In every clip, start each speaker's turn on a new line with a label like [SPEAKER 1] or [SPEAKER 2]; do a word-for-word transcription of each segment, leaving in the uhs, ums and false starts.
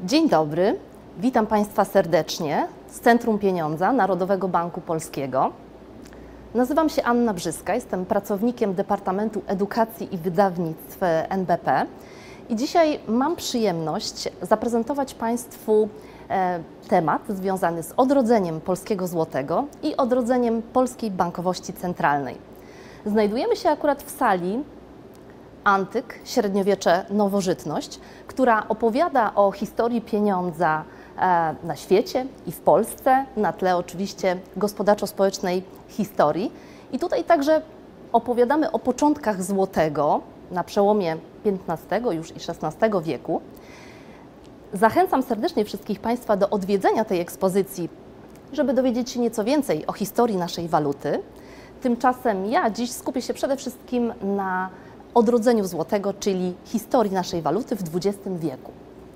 [SPEAKER 1] Dzień dobry, witam Państwa serdecznie z Centrum Pieniądza Narodowego Banku Polskiego. Nazywam się Anna Brzyska, jestem pracownikiem Departamentu Edukacji i Wydawnictw N B P i dzisiaj mam przyjemność zaprezentować Państwu e, temat związany z odrodzeniem polskiego złotego i odrodzeniem polskiej bankowości centralnej. Znajdujemy się akurat w sali Antyk, średniowiecze, nowożytność, która opowiada o historii pieniądza na świecie i w Polsce, na tle oczywiście gospodarczo-społecznej historii. I tutaj także opowiadamy o początkach złotego na przełomie piętnastego już i szesnastego wieku. Zachęcam serdecznie wszystkich Państwa do odwiedzenia tej ekspozycji, żeby dowiedzieć się nieco więcej o historii naszej waluty. Tymczasem ja dziś skupię się przede wszystkim na odrodzeniu złotego, czyli historii naszej waluty w dwudziestym wieku.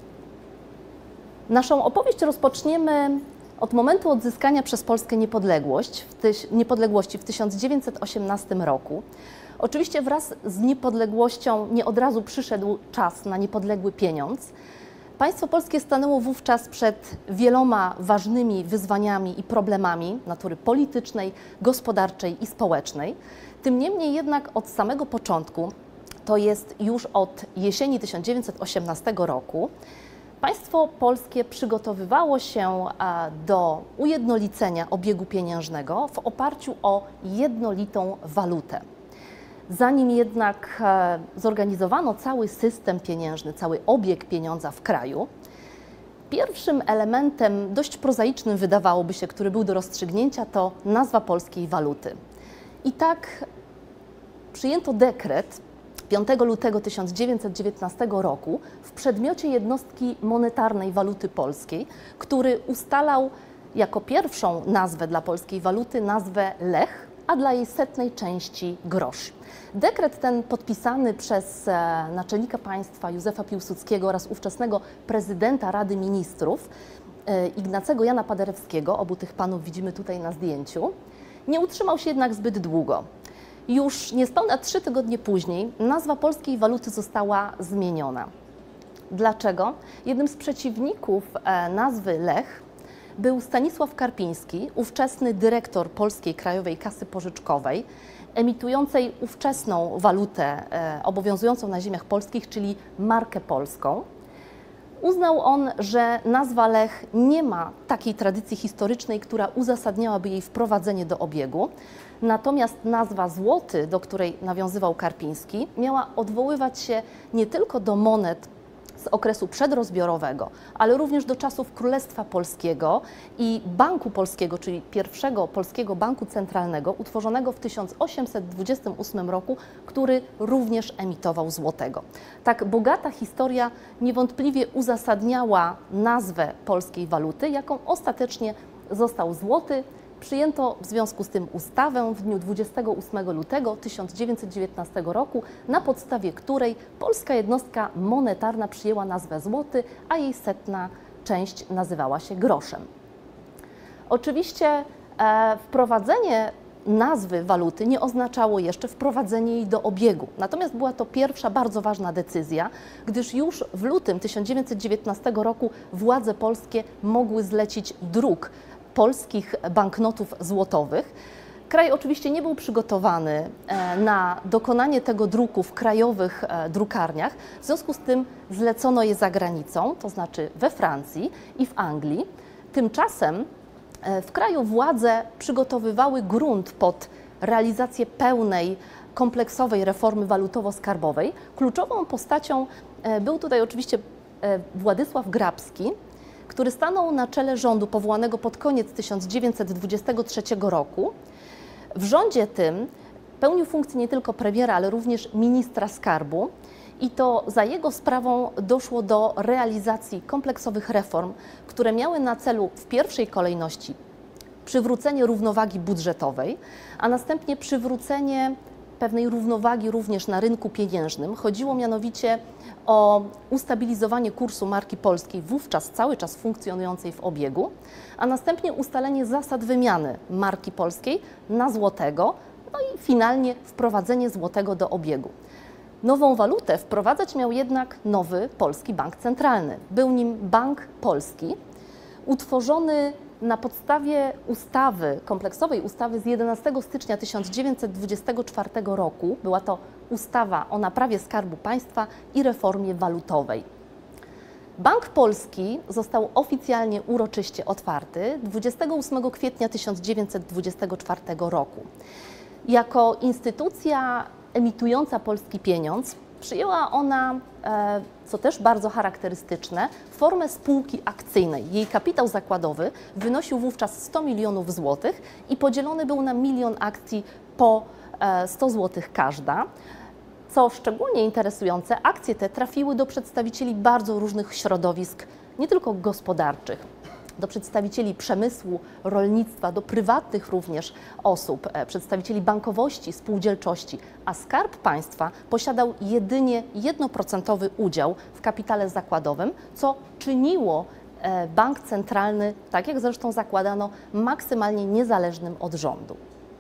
[SPEAKER 1] Naszą opowieść rozpoczniemy od momentu odzyskania przez Polskę niepodległość w tyś, niepodległości w tysiąc dziewięćset osiemnastym roku. Oczywiście wraz z niepodległością nie od razu przyszedł czas na niepodległy pieniądz. Państwo polskie stanęło wówczas przed wieloma ważnymi wyzwaniami i problemami natury politycznej, gospodarczej i społecznej. Tym niemniej jednak od samego początku, to jest już od jesieni tysiąc dziewięćset osiemnastego roku, państwo polskie przygotowywało się do ujednolicenia obiegu pieniężnego w oparciu o jednolitą walutę. Zanim jednak zorganizowano cały system pieniężny, cały obieg pieniądza w kraju, pierwszym elementem, dość prozaicznym wydawałoby się, który był do rozstrzygnięcia, to nazwa polskiej waluty. I tak przyjęto dekret piątego lutego tysiąc dziewięćset dziewiętnastego roku w przedmiocie jednostki monetarnej waluty polskiej, który ustalał jako pierwszą nazwę dla polskiej waluty nazwę lech, a dla jej setnej części grosz. Dekret ten podpisany przez naczelnika państwa Józefa Piłsudskiego oraz ówczesnego prezydenta Rady Ministrów Ignacego Jana Paderewskiego, obu tych panów widzimy tutaj na zdjęciu, nie utrzymał się jednak zbyt długo. Już niespełna trzy tygodnie później nazwa polskiej waluty została zmieniona. Dlaczego? Jednym z przeciwników nazwy lech był Stanisław Karpiński, ówczesny dyrektor Polskiej Krajowej Kasy Pożyczkowej, emitującej ówczesną walutę obowiązującą na ziemiach polskich, czyli markę polską. Uznał on, że nazwa lech nie ma takiej tradycji historycznej, która uzasadniałaby jej wprowadzenie do obiegu. Natomiast nazwa złoty, do której nawiązywał Karpiński, miała odwoływać się nie tylko do monet z okresu przedrozbiorowego, ale również do czasów Królestwa Polskiego i Banku Polskiego, czyli pierwszego polskiego banku centralnego, utworzonego w tysiąc osiemset dwudziestym ósmym roku, który również emitował złotego. Tak bogata historia niewątpliwie uzasadniała nazwę polskiej waluty, jaką ostatecznie został złoty. Przyjęto w związku z tym ustawę w dniu dwudziestego ósmego lutego tysiąc dziewięćset dziewiętnastego roku, na podstawie której polska jednostka monetarna przyjęła nazwę złoty, a jej setna część nazywała się groszem. Oczywiście e, wprowadzenie nazwy waluty nie oznaczało jeszcze wprowadzenie jej do obiegu. Natomiast była to pierwsza bardzo ważna decyzja, gdyż już w lutym tysiąc dziewięćset dziewiętnastego roku władze polskie mogły zlecić druk polskich banknotów złotowych. Kraj oczywiście nie był przygotowany na dokonanie tego druku w krajowych drukarniach, w związku z tym zlecono je za granicą, to znaczy we Francji i w Anglii. Tymczasem w kraju władze przygotowywały grunt pod realizację pełnej, kompleksowej reformy walutowo-skarbowej. Kluczową postacią był tutaj oczywiście Władysław Grabski, który stanął na czele rządu powołanego pod koniec tysiąc dziewięćset dwudziestego trzeciego roku. W rządzie tym pełnił funkcję nie tylko premiera, ale również ministra skarbu i to za jego sprawą doszło do realizacji kompleksowych reform, które miały na celu w pierwszej kolejności przywrócenie równowagi budżetowej, a następnie przywrócenie pewnej równowagi również na rynku pieniężnym. Chodziło mianowicie o ustabilizowanie kursu marki polskiej, wówczas cały czas funkcjonującej w obiegu, a następnie ustalenie zasad wymiany marki polskiej na złotego, no i finalnie wprowadzenie złotego do obiegu. Nową walutę wprowadzać miał jednak nowy polski bank centralny. Był nim Bank Polski, utworzony na podstawie ustawy, kompleksowej ustawy z jedenastego stycznia tysiąc dziewięćset dwudziestego czwartego roku. Była to ustawa o naprawie Skarbu Państwa i reformie walutowej. Bank Polski został oficjalnie uroczyście otwarty dwudziestego ósmego kwietnia tysiąc dziewięćset dwudziestego czwartego roku. Jako instytucja emitująca polski pieniądz przyjęła ona, co też bardzo charakterystyczne, formę spółki akcyjnej. Jej kapitał zakładowy wynosił wówczas sto milionów złotych i podzielony był na milion akcji po sto złotych każda. Co szczególnie interesujące, akcje te trafiły do przedstawicieli bardzo różnych środowisk, nie tylko gospodarczych, do przedstawicieli przemysłu, rolnictwa, do prywatnych również osób, przedstawicieli bankowości, spółdzielczości, a Skarb Państwa posiadał jedynie jednoprocentowy udział w kapitale zakładowym, co czyniło bank centralny, tak jak zresztą zakładano, maksymalnie niezależnym od rządu.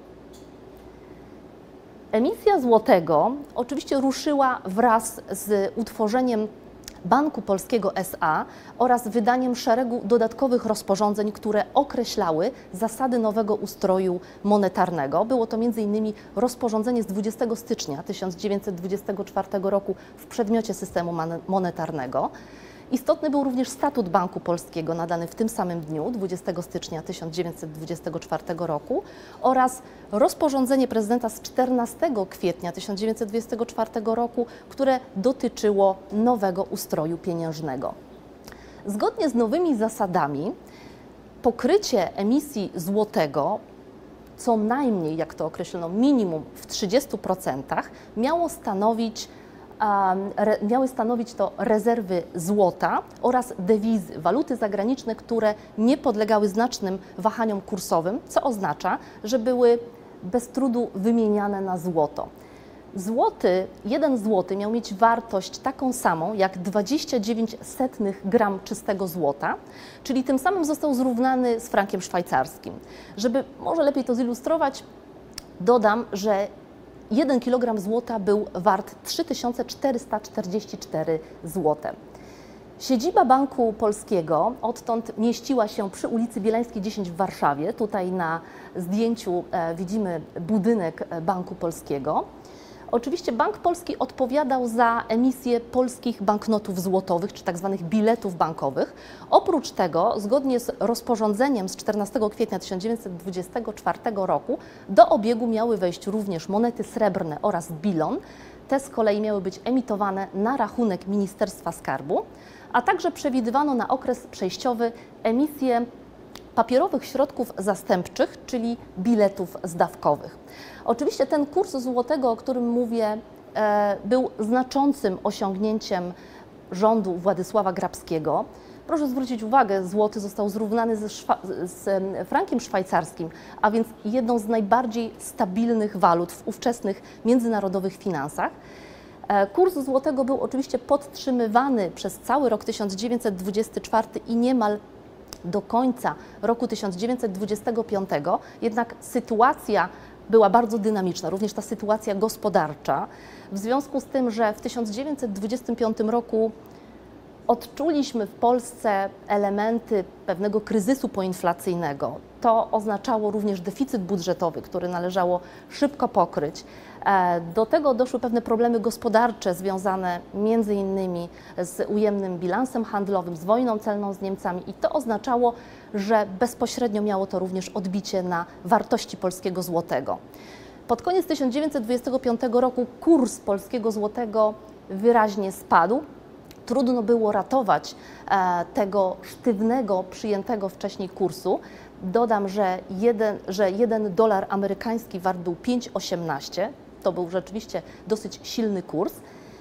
[SPEAKER 1] Emisja złotego oczywiście ruszyła wraz z utworzeniem Banku Polskiego S A oraz wydaniem szeregu dodatkowych rozporządzeń, które określały zasady nowego ustroju monetarnego. Było to między innymi rozporządzenie z dwudziestego stycznia tysiąc dziewięćset dwudziestego czwartego roku w przedmiocie systemu monetarnego. Istotny był również statut Banku Polskiego nadany w tym samym dniu, dwudziestego stycznia tysiąc dziewięćset dwudziestego czwartego roku, oraz rozporządzenie prezydenta z czternastego kwietnia tysiąc dziewięćset dwudziestego czwartego roku, które dotyczyło nowego ustroju pieniężnego. Zgodnie z nowymi zasadami pokrycie emisji złotego, co najmniej, jak to określono, minimum w trzydziestu procentach, miało stanowić miały stanowić to rezerwy złota oraz dewizy, waluty zagraniczne, które nie podlegały znacznym wahaniom kursowym, co oznacza, że były bez trudu wymieniane na złoto. Złoty, jeden złoty miał mieć wartość taką samą jak dwadzieścia dziewięć setnych gram czystego złota, czyli tym samym został zrównany z frankiem szwajcarskim. Żeby może lepiej to zilustrować, dodam, że jeden kilogram złota był wart trzy tysiące czterysta czterdzieści cztery złote. Siedziba Banku Polskiego odtąd mieściła się przy ulicy Bielańskiej dziesięć w Warszawie. Tutaj na zdjęciu e, widzimy budynek Banku Polskiego. Oczywiście Bank Polski odpowiadał za emisję polskich banknotów złotowych, czy tak zwanych biletów bankowych. Oprócz tego, zgodnie z rozporządzeniem z czternastego kwietnia tysiąc dziewięćset dwudziestego czwartego roku, do obiegu miały wejść również monety srebrne oraz bilon. Te z kolei miały być emitowane na rachunek Ministerstwa Skarbu, a także przewidywano na okres przejściowy emisję papierowych środków zastępczych, czyli biletów zdawkowych. Oczywiście ten kurs złotego, o którym mówię, był znaczącym osiągnięciem rządu Władysława Grabskiego. Proszę zwrócić uwagę, złoty został zrównany ze z frankiem szwajcarskim, a więc jedną z najbardziej stabilnych walut w ówczesnych międzynarodowych finansach. Kurs złotego był oczywiście podtrzymywany przez cały rok tysiąc dziewięćset dwudziesty czwarty i niemal do końca roku tysiąc dziewięćset dwudziestego piątego, jednak sytuacja była bardzo dynamiczna, również ta sytuacja gospodarcza, w związku z tym, że w tysiąc dziewięćset dwudziestym piątym roku odczuliśmy w Polsce elementy pewnego kryzysu poinflacyjnego. To oznaczało również deficyt budżetowy, który należało szybko pokryć. Do tego doszły pewne problemy gospodarcze związane między innymi z ujemnym bilansem handlowym, z wojną celną z Niemcami i to oznaczało, że bezpośrednio miało to również odbicie na wartości polskiego złotego. Pod koniec tysiąc dziewięćset dwudziestego piątego roku kurs polskiego złotego wyraźnie spadł. Trudno było ratować e, tego sztywnego, przyjętego wcześniej kursu. Dodam, że jeden, że jeden dolar amerykański wart był pięć osiemnaście. To był rzeczywiście dosyć silny kurs.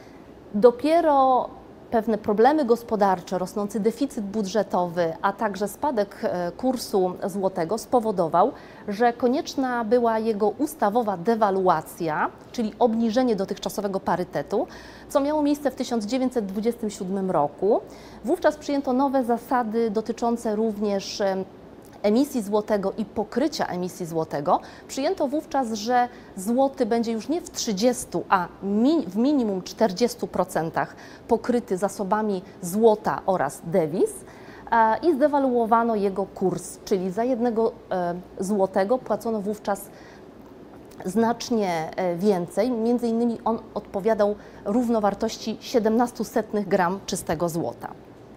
[SPEAKER 1] Dopiero pewne problemy gospodarcze, rosnący deficyt budżetowy, a także spadek kursu złotego spowodował, że konieczna była jego ustawowa dewaluacja, czyli obniżenie dotychczasowego parytetu, co miało miejsce w tysiąc dziewięćset dwudziestym siódmym roku. Wówczas przyjęto nowe zasady dotyczące również emisji złotego i pokrycia emisji złotego, przyjęto wówczas, że złoty będzie już nie w trzydziestu, a mi, w minimum czterdziestu procentach pokryty zasobami złota oraz dewiz e, i zdewaluowano jego kurs, czyli za jednego e, złotego płacono wówczas znacznie więcej, między innymi on odpowiadał równowartości siedemnastu setnych gram czystego złota.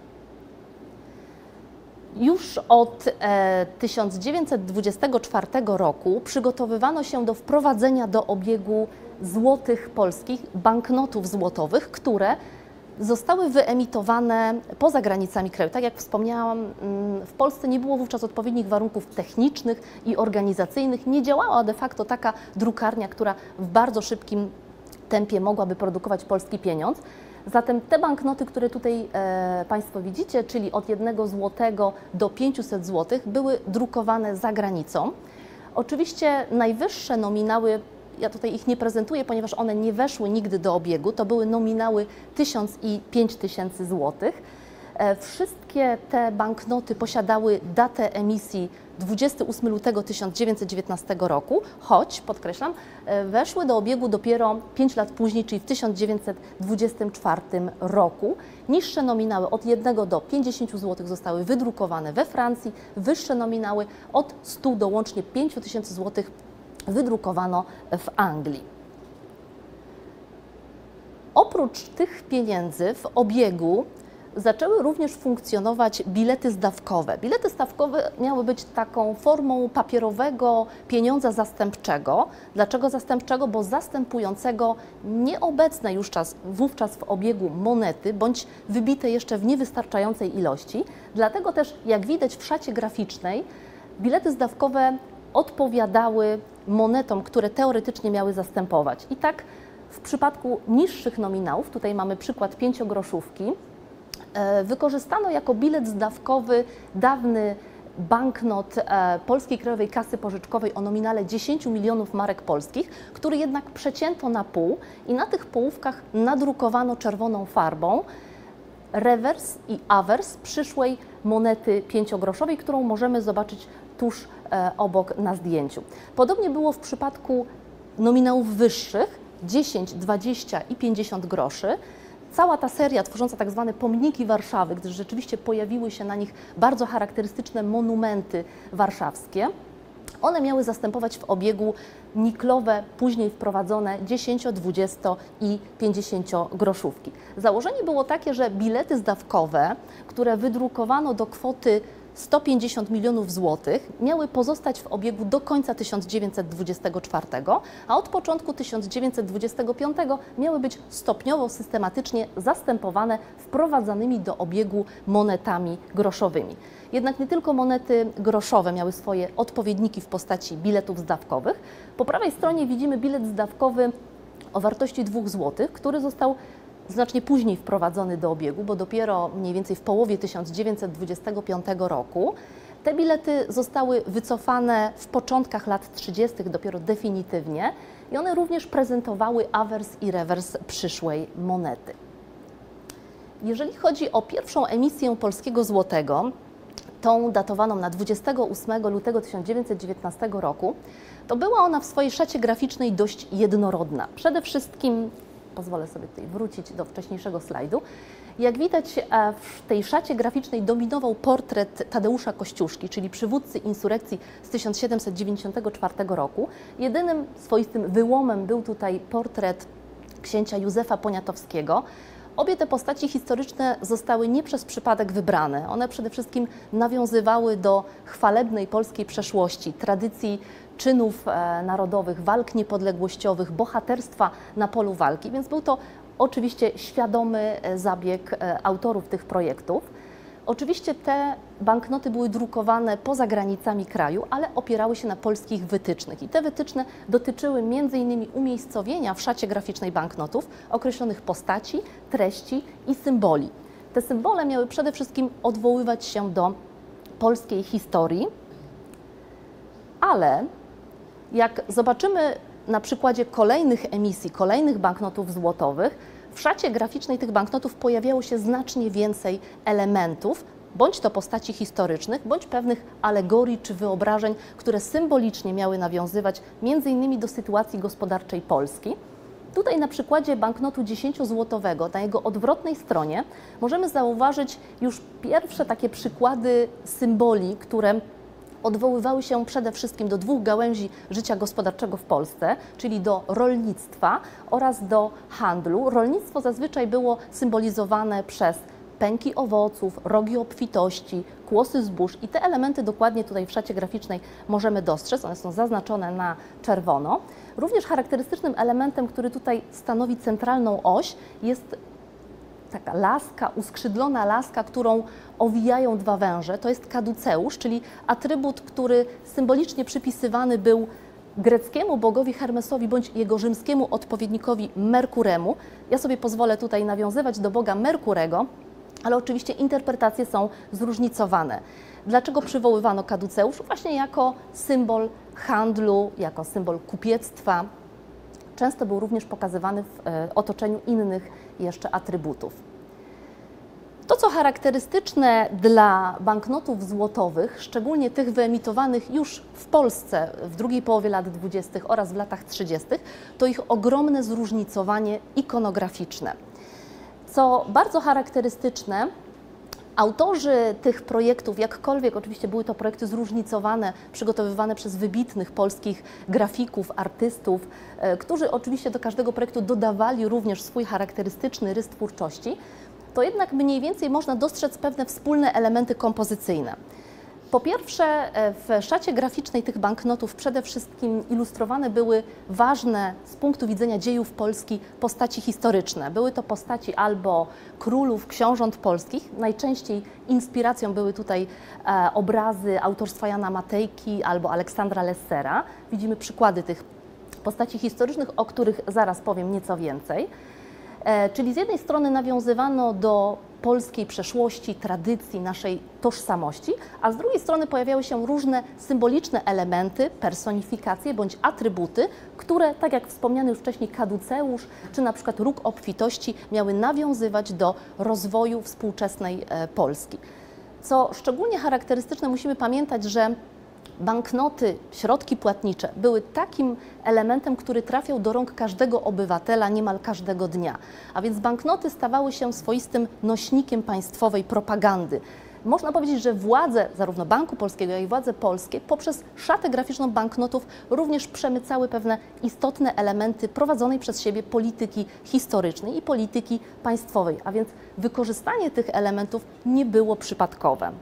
[SPEAKER 1] Już od e, tysiąc dziewięćset dwudziestego czwartego roku przygotowywano się do wprowadzenia do obiegu złotych polskich, banknotów złotowych, które zostały wyemitowane poza granicami kraju. Tak jak wspomniałam, w Polsce nie było wówczas odpowiednich warunków technicznych i organizacyjnych. Nie działała de facto taka drukarnia, która w bardzo szybkim tempie mogłaby produkować polski pieniądz. Zatem te banknoty, które tutaj e, Państwo widzicie, czyli od jednego złotego do pięciuset złotych, były drukowane za granicą. Oczywiście najwyższe nominały, ja tutaj ich nie prezentuję, ponieważ one nie weszły nigdy do obiegu, to były nominały tysiąc i pięć tysięcy złotych. E, wszystkie te banknoty posiadały datę emisji dwudziestego ósmego lutego tysiąc dziewięćset dziewiętnastego roku, choć, podkreślam, weszły do obiegu dopiero pięć lat później, czyli w tysiąc dziewięćset dwudziestym czwartym roku. Niższe nominały od jednego do pięćdziesięciu złotych zostały wydrukowane we Francji, wyższe nominały od stu do łącznie pięciu tysięcy złotych wydrukowano w Anglii. Oprócz tych pieniędzy w obiegu zaczęły również funkcjonować bilety zdawkowe. Bilety zdawkowe miały być taką formą papierowego pieniądza zastępczego. Dlaczego zastępczego? Bo zastępującego nieobecne już czas, wówczas w obiegu monety, bądź wybite jeszcze w niewystarczającej ilości. Dlatego też, jak widać w szacie graficznej, bilety zdawkowe odpowiadały monetom, które teoretycznie miały zastępować. I tak w przypadku niższych nominałów, tutaj mamy przykład pięciogroszówki, wykorzystano jako bilet zdawkowy dawny banknot Polskiej Krajowej Kasy Pożyczkowej o nominale dziesięciu milionów marek polskich, który jednak przecięto na pół i na tych połówkach nadrukowano czerwoną farbą rewers i awers przyszłej monety pięciogroszowej, którą możemy zobaczyć tuż obok na zdjęciu. Podobnie było w przypadku nominałów wyższych dziesięć, dwadzieścia i pięćdziesiąt groszy. Cała ta seria tworząca tak zwane pomniki Warszawy, gdyż rzeczywiście pojawiły się na nich bardzo charakterystyczne monumenty warszawskie, one miały zastępować w obiegu niklowe, później wprowadzone dziesięcio-, dwudziesto- i pięćdziesięciogroszówki. Założenie było takie, że bilety zdawkowe, które wydrukowano do kwoty sto pięćdziesiąt milionów złotych, miały pozostać w obiegu do końca tysiąc dziewięćset dwudziestego czwartego, a od początku tysiąc dziewięćset dwudziestego piątego miały być stopniowo, systematycznie zastępowane wprowadzanymi do obiegu monetami groszowymi. Jednak nie tylko monety groszowe miały swoje odpowiedniki w postaci biletów zdawkowych. Po prawej stronie widzimy bilet zdawkowy o wartości dwóch złotych, który został znacznie później wprowadzony do obiegu, bo dopiero mniej więcej w połowie tysiąc dziewięćset dwudziestego piątego roku te bilety zostały wycofane w początkach lat trzydziestych dopiero definitywnie i one również prezentowały awers i rewers przyszłej monety. Jeżeli chodzi o pierwszą emisję polskiego złotego, tą datowaną na dwudziestego ósmego lutego tysiąc dziewięćset dziewiętnastego roku, to była ona w swojej szacie graficznej dość jednorodna. Przede wszystkim, pozwolę sobie tutaj wrócić do wcześniejszego slajdu, jak widać w tej szacie graficznej dominował portret Tadeusza Kościuszki, czyli przywódcy insurekcji z tysiąc siedemset dziewięćdziesiątego czwartego roku. Jedynym swoistym wyłomem był tutaj portret księcia Józefa Poniatowskiego. Obie te postaci historyczne zostały nie przez przypadek wybrane. One przede wszystkim nawiązywały do chwalebnej polskiej przeszłości, tradycji czynów narodowych, walk niepodległościowych, bohaterstwa na polu walki, więc był to oczywiście świadomy zabieg autorów tych projektów. Oczywiście te banknoty były drukowane poza granicami kraju, ale opierały się na polskich wytycznych i te wytyczne dotyczyły między innymi umiejscowienia w szacie graficznej banknotów określonych postaci, treści i symboli. Te symbole miały przede wszystkim odwoływać się do polskiej historii, ale jak zobaczymy na przykładzie kolejnych emisji, kolejnych banknotów złotowych, w szacie graficznej tych banknotów pojawiało się znacznie więcej elementów bądź to postaci historycznych, bądź pewnych alegorii czy wyobrażeń, które symbolicznie miały nawiązywać między innymi do sytuacji gospodarczej Polski. Tutaj na przykładzie banknotu dziesięciozłotowego, na jego odwrotnej stronie, możemy zauważyć już pierwsze takie przykłady symboli, które odwoływały się przede wszystkim do dwóch gałęzi życia gospodarczego w Polsce, czyli do rolnictwa oraz do handlu. Rolnictwo zazwyczaj było symbolizowane przez pęki owoców, rogi obfitości, kłosy zbóż i te elementy dokładnie tutaj w szacie graficznej możemy dostrzec, one są zaznaczone na czerwono. Również charakterystycznym elementem, który tutaj stanowi centralną oś, jest taka laska, uskrzydlona laska, którą owijają dwa węże. To jest kaduceusz, czyli atrybut, który symbolicznie przypisywany był greckiemu bogowi Hermesowi bądź jego rzymskiemu odpowiednikowi Merkuremu. Ja sobie pozwolę tutaj nawiązywać do boga Merkurego, ale oczywiście interpretacje są zróżnicowane. Dlaczego przywoływano kaduceusz? Właśnie jako symbol handlu, jako symbol kupiectwa. Często był również pokazywany w otoczeniu innych jeszcze atrybutów. To, co charakterystyczne dla banknotów złotowych, szczególnie tych wyemitowanych już w Polsce w drugiej połowie lat dwudziestych oraz w latach trzydziestych, to ich ogromne zróżnicowanie ikonograficzne. Co bardzo charakterystyczne, autorzy tych projektów, jakkolwiek oczywiście były to projekty zróżnicowane, przygotowywane przez wybitnych polskich grafików, artystów, którzy oczywiście do każdego projektu dodawali również swój charakterystyczny rys twórczości, to jednak mniej więcej można dostrzec pewne wspólne elementy kompozycyjne. Po pierwsze, w szacie graficznej tych banknotów przede wszystkim ilustrowane były ważne z punktu widzenia dziejów Polski postaci historyczne. Były to postaci albo królów, książąt polskich. Najczęściej inspiracją były tutaj e, obrazy autorstwa Jana Matejki albo Aleksandra Lessera. Widzimy przykłady tych postaci historycznych, o których zaraz powiem nieco więcej. E, czyli z jednej strony nawiązywano do polskiej przeszłości, tradycji, naszej tożsamości, a z drugiej strony pojawiały się różne symboliczne elementy, personifikacje bądź atrybuty, które, tak jak wspomniany już wcześniej kaduceusz, czy na przykład róg obfitości, miały nawiązywać do rozwoju współczesnej Polski. Co szczególnie charakterystyczne, musimy pamiętać, że banknoty, środki płatnicze były takim elementem, który trafiał do rąk każdego obywatela niemal każdego dnia. A więc banknoty stawały się swoistym nośnikiem państwowej propagandy. Można powiedzieć, że władze zarówno Banku Polskiego, jak i władze polskie poprzez szatę graficzną banknotów również przemycały pewne istotne elementy prowadzonej przez siebie polityki historycznej i polityki państwowej. A więc wykorzystanie tych elementów nie było przypadkowe.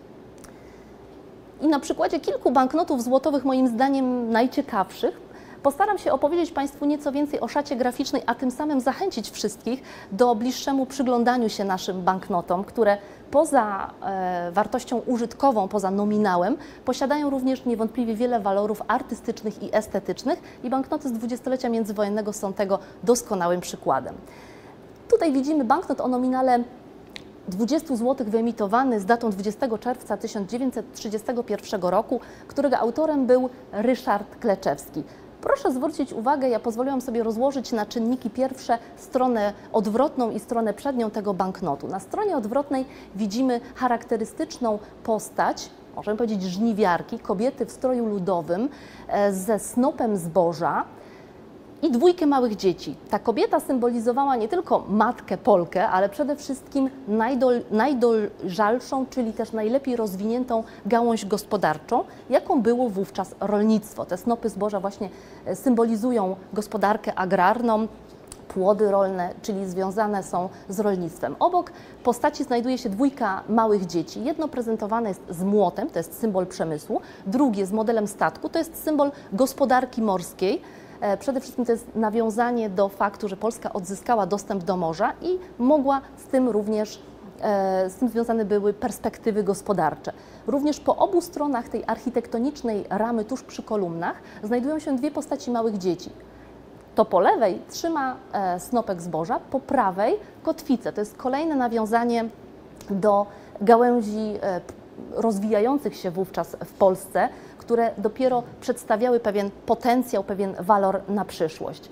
[SPEAKER 1] I na przykładzie kilku banknotów złotowych, moim zdaniem najciekawszych, postaram się opowiedzieć Państwu nieco więcej o szacie graficznej, a tym samym zachęcić wszystkich do bliższemu przyglądaniu się naszym banknotom, które poza e, wartością użytkową, poza nominałem, posiadają również niewątpliwie wiele walorów artystycznych i estetycznych i banknoty z dwudziestolecia międzywojennego są tego doskonałym przykładem. Tutaj widzimy banknot o nominale dwudziestu złotych wyemitowany z datą dwudziestego czerwca tysiąc dziewięćset trzydziestego pierwszego roku, którego autorem był Ryszard Kleczewski. Proszę zwrócić uwagę, ja pozwoliłam sobie rozłożyć na czynniki pierwsze stronę odwrotną i stronę przednią tego banknotu. Na stronie odwrotnej widzimy charakterystyczną postać, możemy powiedzieć żniwiarki, kobiety w stroju ludowym ze snopem zboża i dwójkę małych dzieci. Ta kobieta symbolizowała nie tylko matkę Polkę, ale przede wszystkim najdol, najdolżalszą, czyli też najlepiej rozwiniętą gałąź gospodarczą, jaką było wówczas rolnictwo. Te snopy zboża właśnie symbolizują gospodarkę agrarną, płody rolne, czyli związane są z rolnictwem. Obok postaci znajduje się dwójka małych dzieci. Jedno prezentowane jest z młotem, to jest symbol przemysłu, drugie z modelem statku, to jest symbol gospodarki morskiej. Przede wszystkim to jest nawiązanie do faktu, że Polska odzyskała dostęp do morza i mogła z tym również, z tym związane były perspektywy gospodarcze. Również po obu stronach tej architektonicznej ramy, tuż przy kolumnach, znajdują się dwie postaci małych dzieci. To po lewej trzyma snopek zboża, po prawej kotwicę. To jest kolejne nawiązanie do gałęzi rozwijających się wówczas w Polsce, które dopiero przedstawiały pewien potencjał, pewien walor na przyszłość.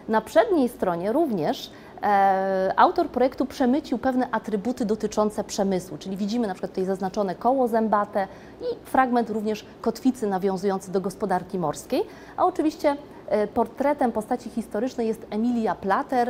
[SPEAKER 1] Na przedniej stronie również e, autor projektu przemycił pewne atrybuty dotyczące przemysłu, czyli widzimy na przykład tutaj zaznaczone koło zębate i fragment również kotwicy nawiązujący do gospodarki morskiej, a oczywiście e, portretem postaci historycznej jest Emilia Plater, e,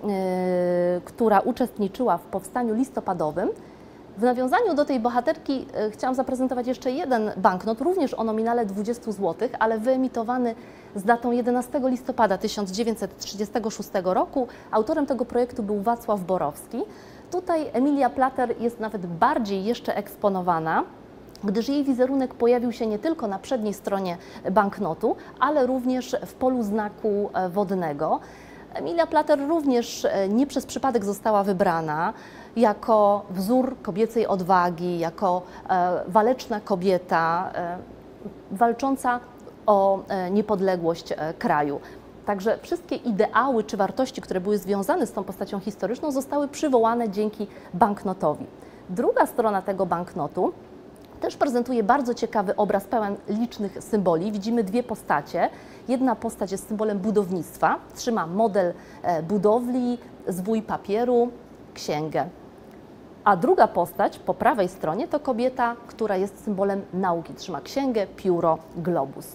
[SPEAKER 1] która uczestniczyła w powstaniu listopadowym. W nawiązaniu do tej bohaterki e, chciałam zaprezentować jeszcze jeden banknot, również o nominale dwudziestu złotych, ale wyemitowany z datą jedenastego listopada tysiąc dziewięćset trzydziestego szóstego roku. Autorem tego projektu był Wacław Borowski. Tutaj Emilia Plater jest nawet bardziej jeszcze eksponowana, gdyż jej wizerunek pojawił się nie tylko na przedniej stronie banknotu, ale również w polu znaku wodnego. Emilia Plater również nie przez przypadek została wybrana jako wzór kobiecej odwagi, jako waleczna kobieta walcząca o niepodległość kraju. Także wszystkie ideały czy wartości, które były związane z tą postacią historyczną, zostały przywołane dzięki banknotowi. Druga strona tego banknotu też prezentuje bardzo ciekawy obraz pełen licznych symboli. Widzimy dwie postacie. Jedna postać jest symbolem budownictwa, trzyma model budowli, zwój papieru, księgę. A druga postać po prawej stronie to kobieta, która jest symbolem nauki, trzyma księgę, pióro, globus.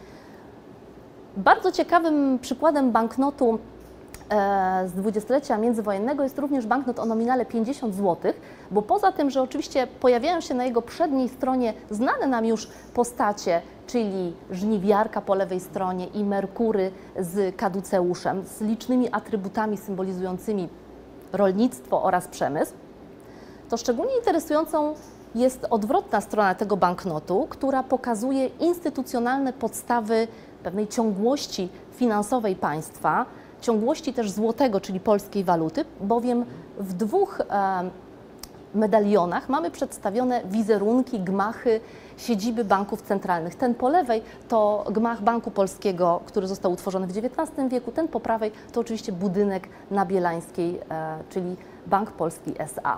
[SPEAKER 1] Bardzo ciekawym przykładem banknotu z dwudziestolecia międzywojennego jest również banknot o nominale pięćdziesiąt złotych, bo poza tym, że oczywiście pojawiają się na jego przedniej stronie znane nam już postacie, czyli żniwiarka po lewej stronie i Merkury z kaduceuszem, z licznymi atrybutami symbolizującymi rolnictwo oraz przemysł, to szczególnie interesującą jest odwrotna strona tego banknotu, która pokazuje instytucjonalne podstawy pewnej ciągłości finansowej państwa, ciągłości też złotego, czyli polskiej waluty, bowiem w dwóch e, medalionach mamy przedstawione wizerunki, gmachy, siedziby banków centralnych. Ten po lewej to gmach Banku Polskiego, który został utworzony w dziewiętnastym wieku, ten po prawej to oczywiście budynek na Bielańskiej, e, czyli Bank Polski S A.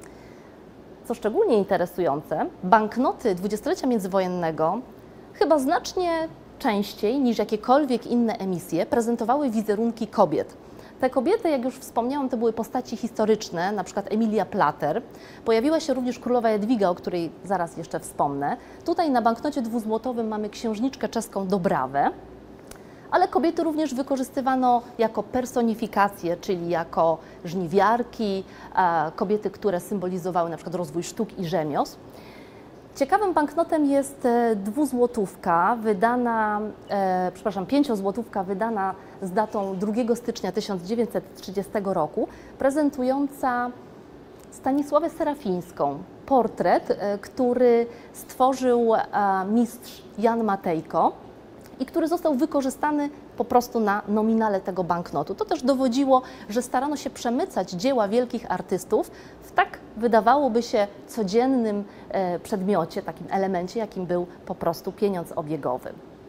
[SPEAKER 1] Co szczególnie interesujące, banknoty dwudziestolecia międzywojennego chyba znacznie częściej niż jakiekolwiek inne emisje prezentowały wizerunki kobiet. Te kobiety, jak już wspomniałam, to były postaci historyczne, na przykład Emilia Plater. Pojawiła się również królowa Jadwiga, o której zaraz jeszcze wspomnę. Tutaj na banknocie dwuzłotowym mamy księżniczkę czeską Dobrawę, ale kobiety również wykorzystywano jako personifikacje, czyli jako żniwiarki, kobiety, które symbolizowały na przykład rozwój sztuk i rzemiosł. Ciekawym banknotem jest dwuzłotówka wydana, e, przepraszam, pięciozłotówka wydana z datą drugiego stycznia tysiąc dziewięćset trzydziestego roku, prezentująca Stanisławę Serafińską, portret, e, który stworzył e, mistrz Jan Matejko i który został wykorzystany po prostu na nominale tego banknotu. To też dowodziło, że starano się przemycać dzieła wielkich artystów w tak, wydawałoby się, codziennym e, przedmiocie, takim elemencie, jakim był po prostu pieniądz obiegowy.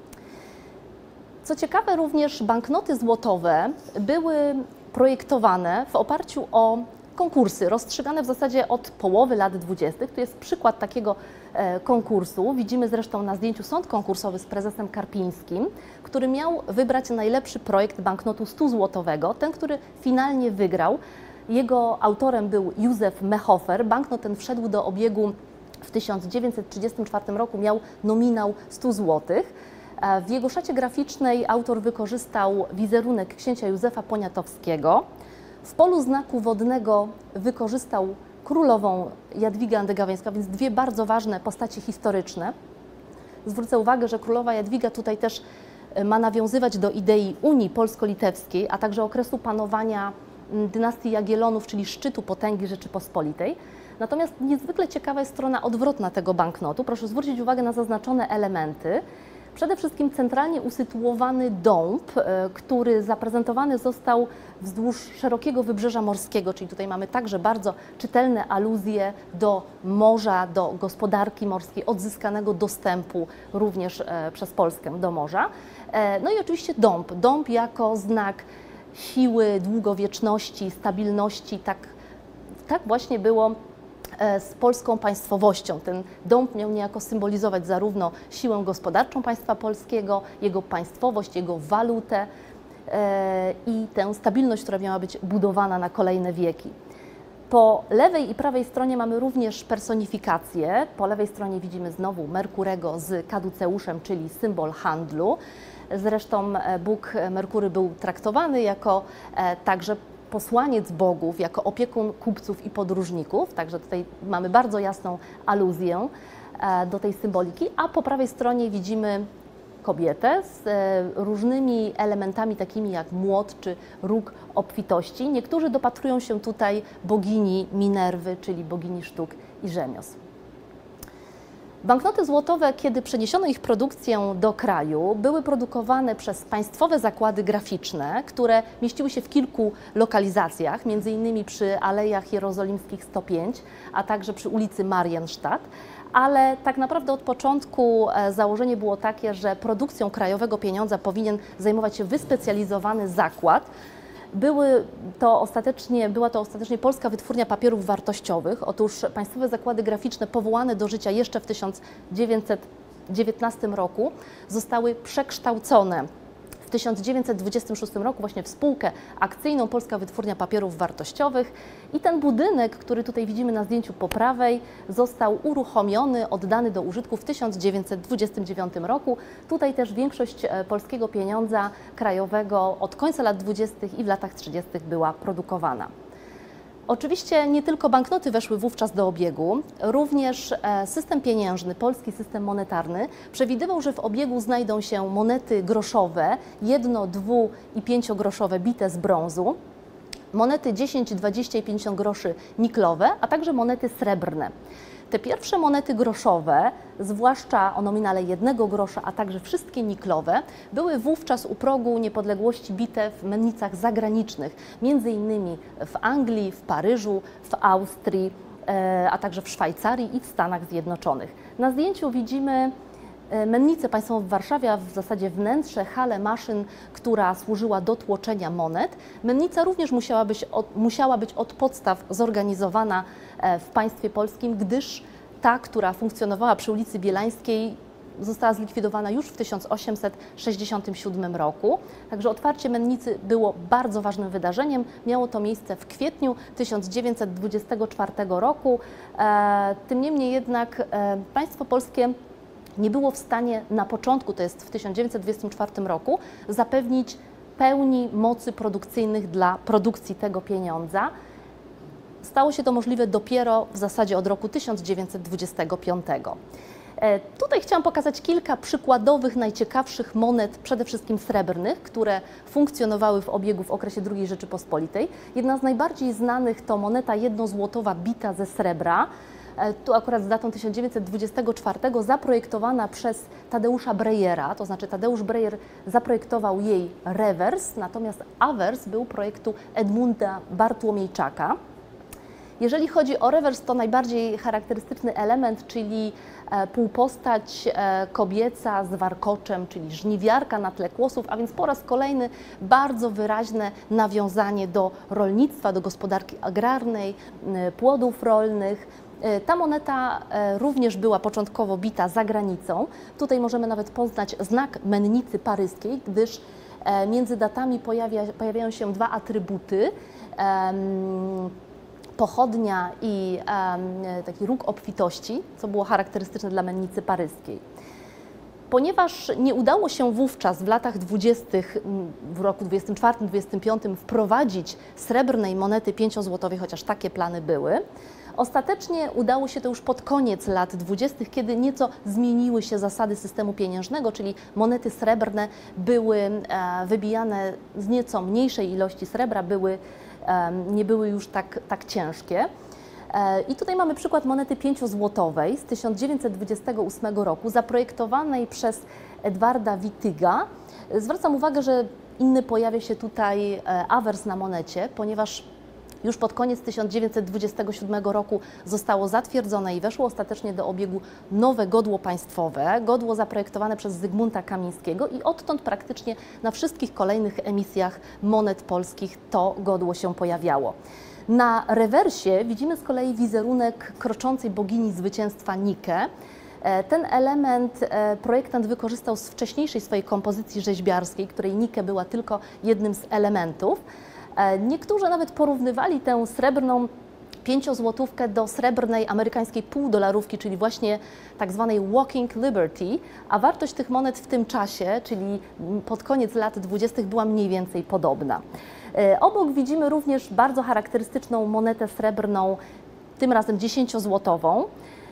[SPEAKER 1] Co ciekawe, również banknoty złotowe były projektowane w oparciu o konkursy rozstrzygane w zasadzie od połowy lat dwudziestych. Tu jest przykład takiego e, konkursu. Widzimy zresztą na zdjęciu sąd konkursowy z prezesem Karpińskim, który miał wybrać najlepszy projekt banknotu stuzłotowego, ten, który finalnie wygrał. Jego autorem był Józef Mehofer. Banknot ten wszedł do obiegu w tysiąc dziewięćset trzydziestym czwartym roku, miał nominał stu złotych. W jego szacie graficznej autor wykorzystał wizerunek księcia Józefa Poniatowskiego. W polu znaku wodnego wykorzystał królową Jadwigę Andegaweńską, więc dwie bardzo ważne postaci historyczne. Zwrócę uwagę, że królowa Jadwiga tutaj też ma nawiązywać do idei Unii Polsko-Litewskiej, a także okresu panowania dynastii Jagiellonów, czyli szczytu potęgi Rzeczypospolitej. Natomiast niezwykle ciekawa jest strona odwrotna tego banknotu. Proszę zwrócić uwagę na zaznaczone elementy. Przede wszystkim centralnie usytuowany dąb, który zaprezentowany został wzdłuż szerokiego wybrzeża morskiego, czyli tutaj mamy także bardzo czytelne aluzje do morza, do gospodarki morskiej, odzyskanego dostępu również przez Polskę do morza. No i oczywiście dąb, dąb jako znak siły, długowieczności, stabilności, tak, tak właśnie było z polską państwowością. Ten dąb miał niejako symbolizować zarówno siłę gospodarczą państwa polskiego, jego państwowość, jego walutę. i tę stabilność, która miała być budowana na kolejne wieki. Po lewej i prawej stronie mamy również personifikację. Po lewej stronie widzimy znowu Merkurego z kaduceuszem, czyli symbol handlu. Zresztą Bóg Merkury był traktowany jako także posłaniec bogów, jako opiekun kupców i podróżników. Także tutaj mamy bardzo jasną aluzję do tej symboliki. A po prawej stronie widzimy kobietę z różnymi elementami takimi jak młot czy róg obfitości. Niektórzy dopatrują się tutaj bogini Minerwy, czyli bogini sztuk i rzemiosł. Banknoty złotowe, kiedy przeniesiono ich produkcję do kraju, były produkowane przez państwowe zakłady graficzne, które mieściły się w kilku lokalizacjach, między innymi przy Alejach Jerozolimskich sto pięć, a także przy ulicy Marienstadt. Ale tak naprawdę od początku założenie było takie, że produkcją krajowego pieniądza powinien zajmować się wyspecjalizowany zakład. Były to ostatecznie, była to ostatecznie Polska Wytwórnia Papierów Wartościowych. Otóż państwowe zakłady graficzne powołane do życia jeszcze w tysiąc dziewięćset dziewiętnastym roku zostały przekształcone w tysiąc dziewięćset dwudziestym szóstym roku właśnie w spółkę akcyjną Polska Wytwórnia Papierów Wartościowych i ten budynek, który tutaj widzimy na zdjęciu po prawej, został uruchomiony, oddany do użytku w tysiąc dziewięćset dwudziestym dziewiątym roku. Tutaj też większość polskiego pieniądza krajowego od końca lat dwudziestych i w latach trzydziestych była produkowana. Oczywiście nie tylko banknoty weszły wówczas do obiegu, również system pieniężny, polski system monetarny przewidywał, że w obiegu znajdą się monety groszowe, jedno, dwu i pięciogroszowe bite z brązu, monety dziesięć, dwadzieścia i pięćdziesiąt groszy niklowe, a także monety srebrne. Te pierwsze monety groszowe, zwłaszcza o nominale jednego grosza, a także wszystkie niklowe, były wówczas u progu niepodległości bite w mennicach zagranicznych, między innymi w Anglii, w Paryżu, w Austrii, a także w Szwajcarii i w Stanach Zjednoczonych. Na zdjęciu widzimy mennicę państwową w Warszawie, a w zasadzie wnętrze, halę maszyn, która służyła do tłoczenia monet. Mennica również musiała być od, musiała być od podstaw zorganizowana w państwie polskim, gdyż ta, która funkcjonowała przy ulicy Bielańskiej, została zlikwidowana już w tysiąc osiemset sześćdziesiątym siódmym roku. Także otwarcie mennicy było bardzo ważnym wydarzeniem. Miało to miejsce w kwietniu tysiąc dziewięćset dwudziestego czwartego roku. Tym niemniej jednak państwo polskie nie było w stanie na początku, to jest w tysiąc dziewięćset dwudziestym czwartym roku, zapewnić pełni mocy produkcyjnych dla produkcji tego pieniądza. Stało się to możliwe dopiero w zasadzie od roku tysiąc dziewięćset dwudziestego piątego. Tutaj chciałam pokazać kilka przykładowych, najciekawszych monet, przede wszystkim srebrnych, które funkcjonowały w obiegu w okresie drugiej Rzeczypospolitej. Jedna z najbardziej znanych to moneta jednozłotowa bita ze srebra. Tu akurat z datą tysiąc dziewięćset dwudziestego czwartego, zaprojektowana przez Tadeusza Brejera, to znaczy Tadeusz Brejer zaprojektował jej rewers, natomiast awers był projektu Edmunda Bartłomiejczaka. Jeżeli chodzi o rewers, to najbardziej charakterystyczny element, czyli półpostać kobieca z warkoczem, czyli żniwiarka na tle kłosów, a więc po raz kolejny bardzo wyraźne nawiązanie do rolnictwa, do gospodarki agrarnej, płodów rolnych. Ta moneta również była początkowo bita za granicą. Tutaj możemy nawet poznać znak mennicy paryskiej, gdyż między datami pojawia, pojawiają się dwa atrybuty. Pochodnia i taki róg obfitości, co było charakterystyczne dla mennicy paryskiej. Ponieważ nie udało się wówczas w latach dwudziestych, w roku dwudziestym czwartym dwudziestym piątym wprowadzić srebrnej monety pięciozłotowej, chociaż takie plany były, ostatecznie udało się to już pod koniec lat dwudziestych, kiedy nieco zmieniły się zasady systemu pieniężnego, czyli monety srebrne były wybijane z nieco mniejszej ilości srebra, były, nie były już tak, tak ciężkie. I tutaj mamy przykład monety pięciozłotowej z tysiąc dziewięćset dwudziestego ósmego roku, zaprojektowanej przez Edwarda Wittiga. Zwracam uwagę, że inny pojawia się tutaj awers na monecie, ponieważ już pod koniec tysiąc dziewięćset dwudziestego siódmego roku zostało zatwierdzone i weszło ostatecznie do obiegu nowe godło państwowe, godło zaprojektowane przez Zygmunta Kamińskiego i odtąd praktycznie na wszystkich kolejnych emisjach monet polskich to godło się pojawiało. Na rewersie widzimy z kolei wizerunek kroczącej bogini zwycięstwa Nike. Ten element projektant wykorzystał z wcześniejszej swojej kompozycji rzeźbiarskiej, której Nike była tylko jednym z elementów. Niektórzy nawet porównywali tę srebrną pięciozłotówkę do srebrnej amerykańskiej półdolarówki, czyli właśnie tak zwanej Walking Liberty, a wartość tych monet w tym czasie, czyli pod koniec lat dwudziestych była mniej więcej podobna. Obok widzimy również bardzo charakterystyczną monetę srebrną, tym razem dziesięciozłotową,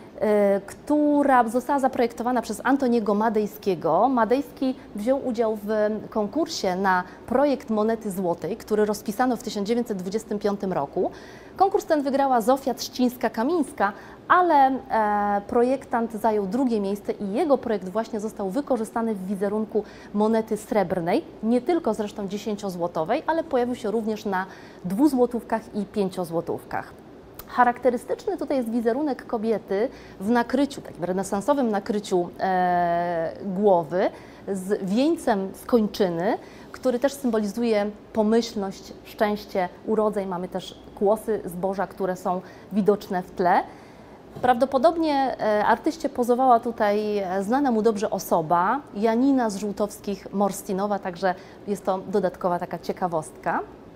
[SPEAKER 1] która została zaprojektowana przez Antoniego Madejskiego. Madejski wziął udział w konkursie na projekt monety złotej, który rozpisano w tysiąc dziewięćset dwudziestym piątym roku. Konkurs ten wygrała Zofia Trzcińska-Kamińska, ale projektant zajął drugie miejsce i jego projekt właśnie został wykorzystany w wizerunku monety srebrnej, nie tylko zresztą dziesięciozłotowej, ale pojawił się również na dwuzłotówkach i pięciozłotówkach. Charakterystyczny tutaj jest wizerunek kobiety w nakryciu, takim renesansowym nakryciu e, głowy z wieńcem z kończyny, który też symbolizuje pomyślność, szczęście, urodzeń. Mamy też kłosy zboża, które są widoczne w tle. Prawdopodobnie e, artyście pozowała tutaj znana mu dobrze osoba, Janina z Żółtowskich-Morstinowa, także jest to dodatkowa taka ciekawostka.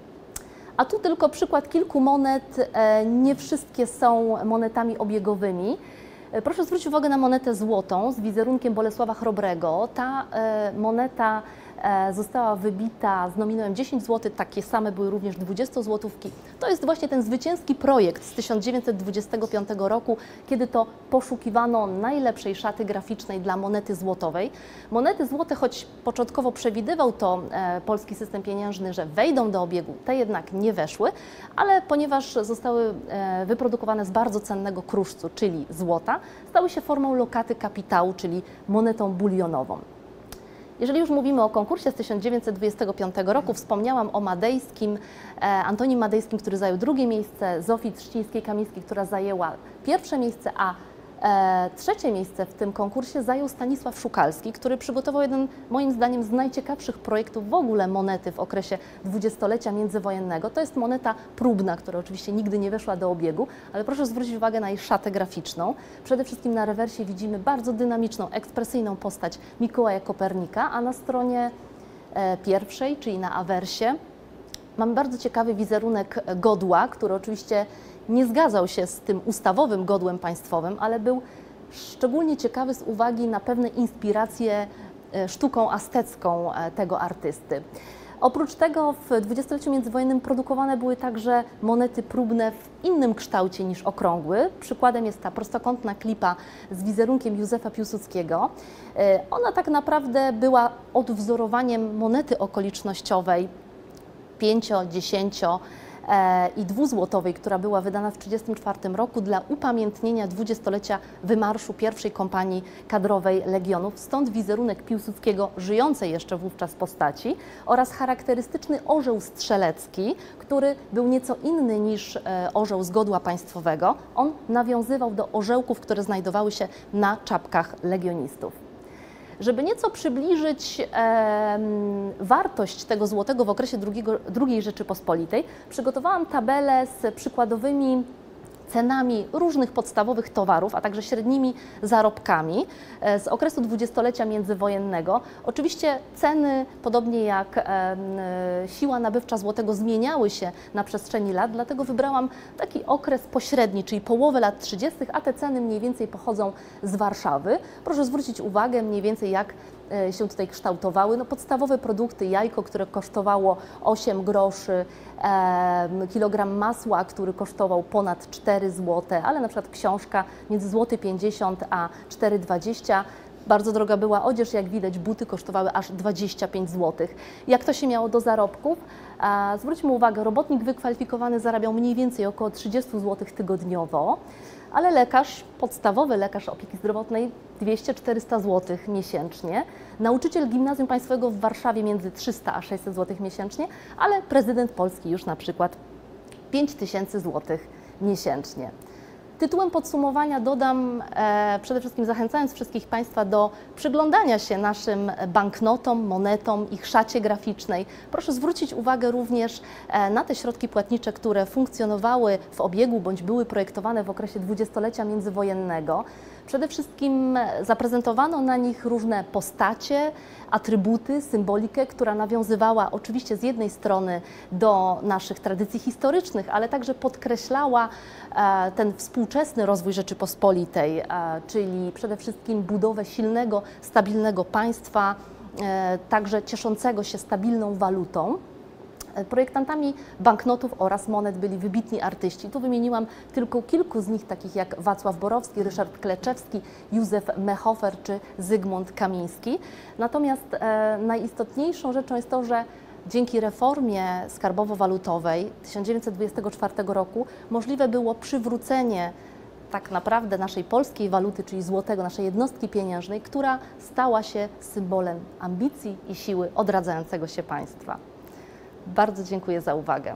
[SPEAKER 1] A tu tylko przykład kilku monet, nie wszystkie są monetami obiegowymi. Proszę zwrócić uwagę na monetę złotą z wizerunkiem Bolesława Chrobrego. Ta moneta została wybita z nominałem dziesięć złotych, takie same były również dwudziestozłotówki. To jest właśnie ten zwycięski projekt z tysiąc dziewięćset dwudziestego piątego roku, kiedy to poszukiwano najlepszej szaty graficznej dla monety złotowej. Monety złote, choć początkowo przewidywał to e, polski system pieniężny, że wejdą do obiegu, te jednak nie weszły, ale ponieważ zostały e, wyprodukowane z bardzo cennego kruszcu, czyli złota, stały się formą lokaty kapitału, czyli monetą bulionową. Jeżeli już mówimy o konkursie z tysiąc dziewięćset dwudziestego piątego roku, wspomniałam o Madejskim, e, Antonim Madejskim, który zajął drugie miejsce, Zofii Trzcińskiej-Kamińskiej, która zajęła pierwsze miejsce, a e, trzecie miejsce w tym konkursie zajął Stanisław Szukalski, który przygotował jeden, moim zdaniem, z najciekawszych projektów w ogóle monety w okresie dwudziestolecia międzywojennego. To jest moneta próbna, która oczywiście nigdy nie weszła do obiegu, ale proszę zwrócić uwagę na jej szatę graficzną. Przede wszystkim na rewersie widzimy bardzo dynamiczną, ekspresyjną postać Mikołaja Kopernika, a na stronie e, pierwszej, czyli na awersie, mamy bardzo ciekawy wizerunek godła, który oczywiście nie zgadzał się z tym ustawowym godłem państwowym, ale był szczególnie ciekawy z uwagi na pewne inspiracje sztuką aztecką tego artysty. Oprócz tego w dwudziestoleciu międzywojennym produkowane były także monety próbne w innym kształcie niż okrągły. Przykładem jest ta prostokątna klipa z wizerunkiem Józefa Piłsudskiego. Ona tak naprawdę była odwzorowaniem monety okolicznościowej pięcio-, dziesięcio- i dwuzłotowej, która była wydana w tysiąc dziewięćset trzydziestym czwartym roku dla upamiętnienia dwudziestolecia wymarszu pierwszej kompanii kadrowej Legionów. Stąd wizerunek Piłsudskiego, żyjącej jeszcze wówczas postaci, oraz charakterystyczny orzeł strzelecki, który był nieco inny niż orzeł z godła państwowego. On nawiązywał do orzełków, które znajdowały się na czapkach legionistów. Żeby nieco przybliżyć e, wartość tego złotego w okresie drugiego, drugiej Rzeczypospolitej, przygotowałam tabelę z przykładowymi cenami różnych podstawowych towarów, a także średnimi zarobkami z okresu dwudziestolecia międzywojennego. Oczywiście ceny, podobnie jak e, siła nabywcza złotego, zmieniały się na przestrzeni lat, dlatego wybrałam taki okres pośredni, czyli połowę lat trzydziestych, a te ceny mniej więcej pochodzą z Warszawy. Proszę zwrócić uwagę mniej więcej, jak się tutaj kształtowały. No, podstawowe produkty, jajko, które kosztowało osiem groszy, e, kilogram masła, który kosztował ponad cztery złote, ale na przykład książka między złoty pięćdziesiąt a cztery dwadzieścia. Bardzo droga była odzież, jak widać buty kosztowały aż dwadzieścia pięć złotych. Jak to się miało do zarobków? E, zwróćmy uwagę, robotnik wykwalifikowany zarabiał mniej więcej około trzydzieści złotych tygodniowo, ale lekarz, podstawowy lekarz opieki zdrowotnej dwieście do czterystu złotych miesięcznie, nauczyciel gimnazjum państwowego w Warszawie między trzysta a sześćset złotych miesięcznie, ale prezydent Polski już na przykład pięć tysięcy złotych miesięcznie. Tytułem podsumowania dodam, e, przede wszystkim zachęcając wszystkich Państwa do przyglądania się naszym banknotom, monetom, ich szacie graficznej. Proszę zwrócić uwagę również e, na te środki płatnicze, które funkcjonowały w obiegu bądź były projektowane w okresie dwudziestolecia międzywojennego. Przede wszystkim zaprezentowano na nich różne postacie, atrybuty, symbolikę, która nawiązywała oczywiście z jednej strony do naszych tradycji historycznych, ale także podkreślała ten współczesny rozwój Rzeczypospolitej, czyli przede wszystkim budowę silnego, stabilnego państwa, także cieszącego się stabilną walutą. Projektantami banknotów oraz monet byli wybitni artyści. Tu wymieniłam tylko kilku z nich, takich jak Wacław Borowski, Ryszard Kleczewski, Józef Mehofer czy Zygmunt Kamiński. Natomiast e, najistotniejszą rzeczą jest to, że dzięki reformie skarbowo-walutowej tysiąc dziewięćset dwudziestego czwartego roku możliwe było przywrócenie tak naprawdę naszej polskiej waluty, czyli złotego, naszej jednostki pieniężnej, która stała się symbolem ambicji i siły odradzającego się państwa. Bardzo dziękuję za uwagę.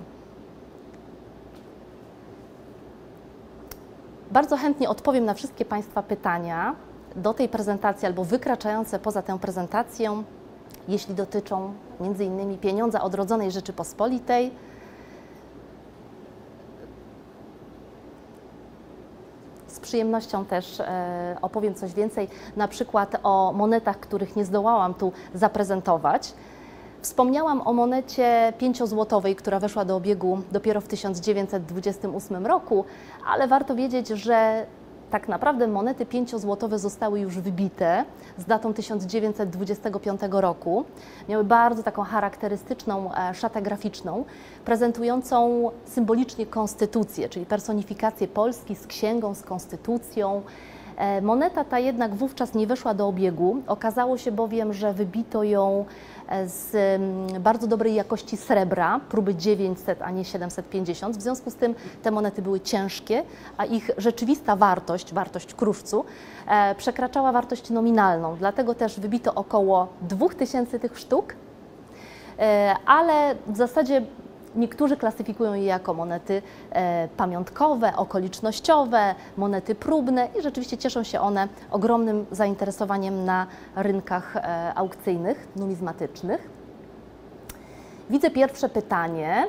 [SPEAKER 1] Bardzo chętnie odpowiem na wszystkie Państwa pytania do tej prezentacji albo wykraczające poza tę prezentację, jeśli dotyczą między innymi pieniądza odrodzonej Rzeczypospolitej. Z przyjemnością też e, opowiem coś więcej, na przykład o monetach, których nie zdołałam tu zaprezentować. Wspomniałam o monecie pięciozłotowej, która weszła do obiegu dopiero w tysiąc dziewięćset dwudziestym ósmym roku, ale warto wiedzieć, że tak naprawdę monety pięciozłotowe zostały już wybite z datą tysiąc dziewięćset dwudziestego piątego roku. Miały bardzo taką charakterystyczną szatę graficzną, prezentującą symbolicznie konstytucję, czyli personifikację Polski z księgą, z konstytucją. Moneta ta jednak wówczas nie weszła do obiegu. Okazało się bowiem, że wybito ją z bardzo dobrej jakości srebra, próby dziewięćset, a nie siedemset pięćdziesiąt. W związku z tym te monety były ciężkie, a ich rzeczywista wartość, wartość kruszcu, przekraczała wartość nominalną. Dlatego też wybito około dwóch tysięcy tych sztuk, ale w zasadzie niektórzy klasyfikują je jako monety e, pamiątkowe, okolicznościowe, monety próbne i rzeczywiście cieszą się one ogromnym zainteresowaniem na rynkach e, aukcyjnych, numizmatycznych. Widzę pierwsze pytanie.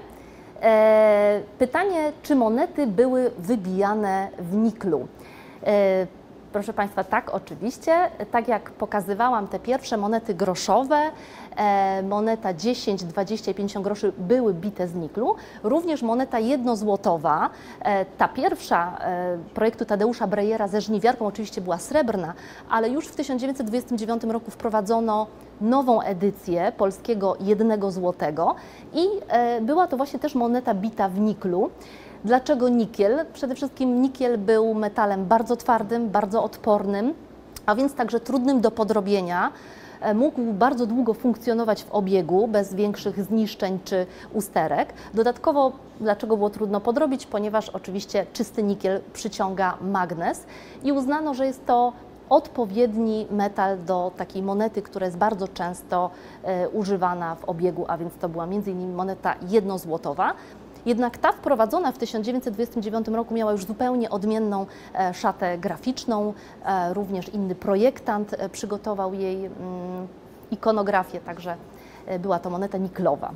[SPEAKER 1] E, pytanie, czy monety były wybijane w niklu? E, Proszę Państwa, tak, oczywiście. Tak jak pokazywałam, te pierwsze monety groszowe, e, moneta dziesięć, dwadzieścia i pięćdziesiąt groszy były bite z niklu. Również moneta jednozłotowa, e, ta pierwsza e, projektu Tadeusza Brejera ze żniwiarką oczywiście była srebrna, ale już w tysiąc dziewięćset dwudziestym dziewiątym roku wprowadzono nową edycję polskiego jednego złotego i e, była to właśnie też moneta bita w niklu. Dlaczego nikiel? Przede wszystkim nikiel był metalem bardzo twardym, bardzo odpornym, a więc także trudnym do podrobienia. Mógł bardzo długo funkcjonować w obiegu bez większych zniszczeń czy usterek. Dodatkowo, dlaczego było trudno podrobić? Ponieważ oczywiście czysty nikiel przyciąga magnes i uznano, że jest to odpowiedni metal do takiej monety, która jest bardzo często e, używana w obiegu, a więc to była między innymi moneta jednozłotowa. Jednak ta wprowadzona w tysiąc dziewięćset dwudziestym dziewiątym roku miała już zupełnie odmienną e, szatę graficzną, e, również inny projektant e, przygotował jej mm, ikonografię, także e, była to moneta niklowa.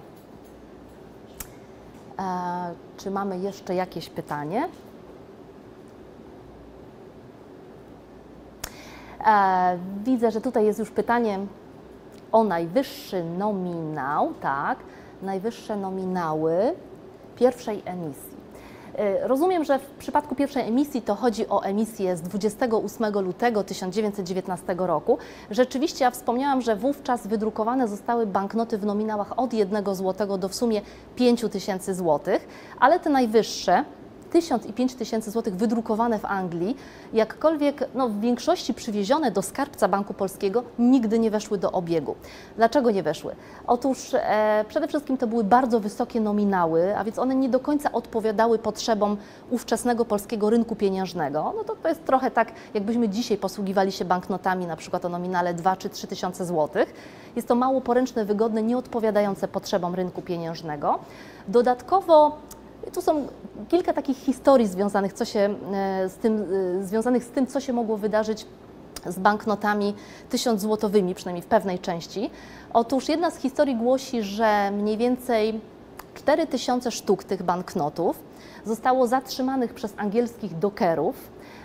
[SPEAKER 1] E, czy mamy jeszcze jakieś pytanie? E, widzę, że tutaj jest już pytanie o najwyższy nominał, tak, najwyższe nominały pierwszej emisji. Rozumiem, że w przypadku pierwszej emisji to chodzi o emisję z dwudziestego ósmego lutego tysiąc dziewięćset dziewiętnastego roku. Rzeczywiście ja wspomniałam, że wówczas wydrukowane zostały banknoty w nominałach od jednego złotego do w sumie pięciu tysięcy złotych, ale te najwyższe, tysiąc i pięć tysięcy złotych wydrukowane w Anglii, jakkolwiek no, w większości przywiezione do skarbca Banku Polskiego, nigdy nie weszły do obiegu. Dlaczego nie weszły? Otóż e, przede wszystkim to były bardzo wysokie nominały, a więc one nie do końca odpowiadały potrzebom ówczesnego polskiego rynku pieniężnego. No to, to jest trochę tak, jakbyśmy dzisiaj posługiwali się banknotami na przykład o nominale dwa czy trzy tysiące złotych. Jest to mało poręczne, wygodne, nie odpowiadające potrzebom rynku pieniężnego. Dodatkowo tu są kilka takich historii związanych, co się z tym, związanych z tym, co się mogło wydarzyć z banknotami tysiączzłotowymi, przynajmniej w pewnej części. Otóż jedna z historii głosi, że mniej więcej cztery tysiące sztuk tych banknotów zostało zatrzymanych przez angielskich dockerów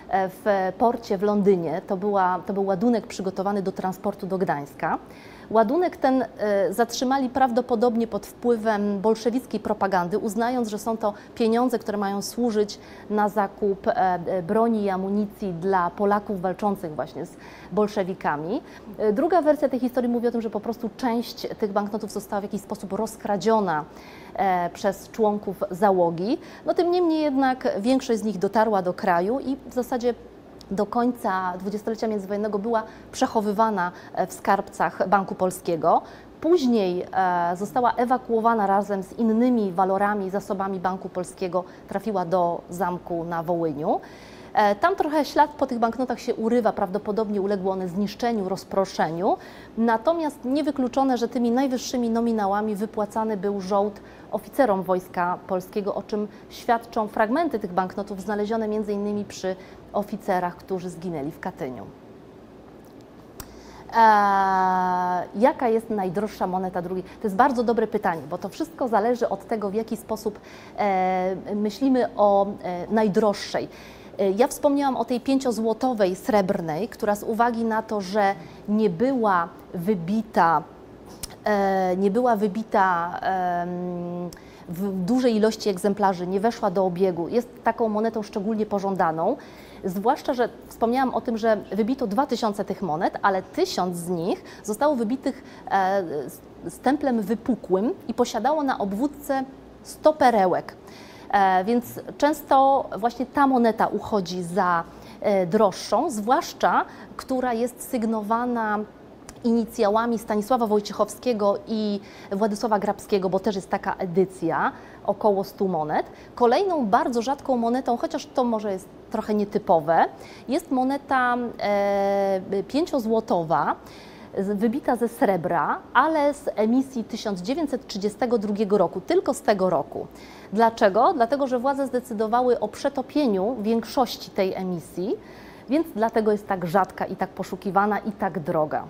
[SPEAKER 1] w porcie w Londynie. To, była, to był ładunek przygotowany do transportu do Gdańska. Ładunek ten zatrzymali prawdopodobnie pod wpływem bolszewickiej propagandy, uznając, że są to pieniądze, które mają służyć na zakup broni i amunicji dla Polaków walczących właśnie z bolszewikami. Druga wersja tej historii mówi o tym, że po prostu część tych banknotów została w jakiś sposób rozkradziona przez członków załogi. No tym niemniej jednak większość z nich dotarła do kraju i w zasadzie do końca dwudziestolecia międzywojennego była przechowywana w skarbcach Banku Polskiego. Później została ewakuowana razem z innymi walorami i zasobami Banku Polskiego, trafiła do zamku na Wołyniu. Tam trochę ślad po tych banknotach się urywa, prawdopodobnie uległy one zniszczeniu, rozproszeniu, natomiast niewykluczone, że tymi najwyższymi nominałami wypłacany był żołd oficerom Wojska Polskiego, o czym świadczą fragmenty tych banknotów znalezione między innymi przy oficerach, którzy zginęli w Katyniu. Eee, jaka jest najdroższa moneta drugiej? To jest bardzo dobre pytanie, bo to wszystko zależy od tego, w jaki sposób e, myślimy o e, najdroższej. Ja wspomniałam o tej pięciozłotowej srebrnej, która z uwagi na to, że nie była wybita, e, nie była wybita e, w dużej ilości egzemplarzy, nie weszła do obiegu, jest taką monetą szczególnie pożądaną. Zwłaszcza, że wspomniałam o tym, że wybito dwa tysiące tych monet, ale tysiąc z nich zostało wybitych e, stemplem wypukłym i posiadało na obwódce sto perełek. E, więc często właśnie ta moneta uchodzi za e, droższą, zwłaszcza która jest sygnowana inicjałami Stanisława Wojciechowskiego i Władysława Grabskiego, bo też jest taka edycja, około stu monet. Kolejną bardzo rzadką monetą, chociaż to może jest trochę nietypowe, jest moneta e, pięciozłotowa, wybita ze srebra, ale z emisji tysiąc dziewięćset trzydziestego drugiego roku, tylko z tego roku. Dlaczego? Dlatego, że władze zdecydowały o przetopieniu większości tej emisji, więc dlatego jest tak rzadka i tak poszukiwana i tak droga.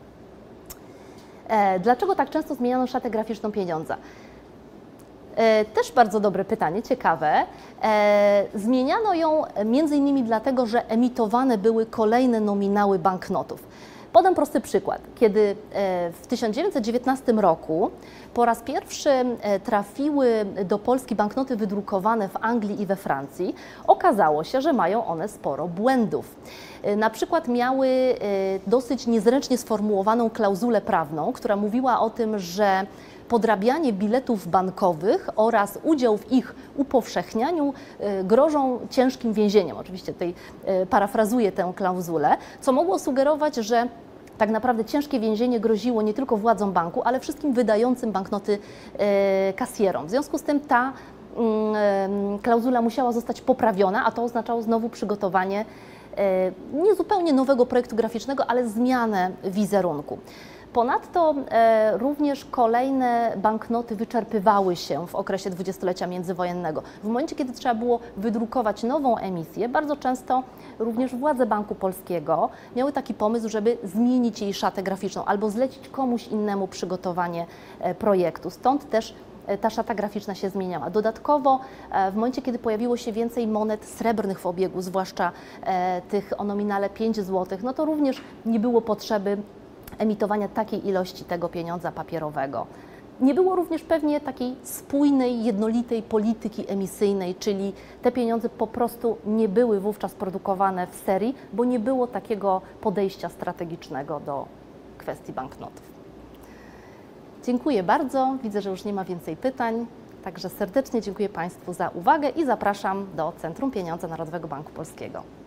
[SPEAKER 1] E, dlaczego tak często zmieniano szatę graficzną pieniądza? E, też bardzo dobre pytanie, ciekawe. E, zmieniano ją między innymi dlatego, że emitowane były kolejne nominały banknotów. Podam prosty przykład. Kiedy w tysiąc dziewięćset dziewiętnastym roku po raz pierwszy trafiły do Polski banknoty wydrukowane w Anglii i we Francji, okazało się, że mają one sporo błędów. Na przykład miały dosyć niezręcznie sformułowaną klauzulę prawną, która mówiła o tym, że podrabianie biletów bankowych oraz udział w ich upowszechnianiu grożą ciężkim więzieniem. Oczywiście tutaj parafrazuję tę klauzulę, co mogło sugerować, że tak naprawdę ciężkie więzienie groziło nie tylko władzom banku, ale wszystkim wydającym banknoty kasjerom. W związku z tym ta klauzula musiała zostać poprawiona, a to oznaczało znowu przygotowanie nie zupełnie nowego projektu graficznego, ale zmianę wizerunku. Ponadto e, również kolejne banknoty wyczerpywały się w okresie dwudziestolecia międzywojennego. W momencie, kiedy trzeba było wydrukować nową emisję, bardzo często również władze Banku Polskiego miały taki pomysł, żeby zmienić jej szatę graficzną albo zlecić komuś innemu przygotowanie e, projektu. Stąd też e, ta szata graficzna się zmieniała. Dodatkowo e, w momencie, kiedy pojawiło się więcej monet srebrnych w obiegu, zwłaszcza e, tych o nominale pięć złotych, no to również nie było potrzeby emitowania takiej ilości tego pieniądza papierowego. Nie było również pewnie takiej spójnej, jednolitej polityki emisyjnej, czyli te pieniądze po prostu nie były wówczas produkowane w serii, bo nie było takiego podejścia strategicznego do kwestii banknotów. Dziękuję bardzo. Widzę, że już nie ma więcej pytań, także serdecznie dziękuję Państwu za uwagę i zapraszam do Centrum Pieniądza Narodowego Banku Polskiego.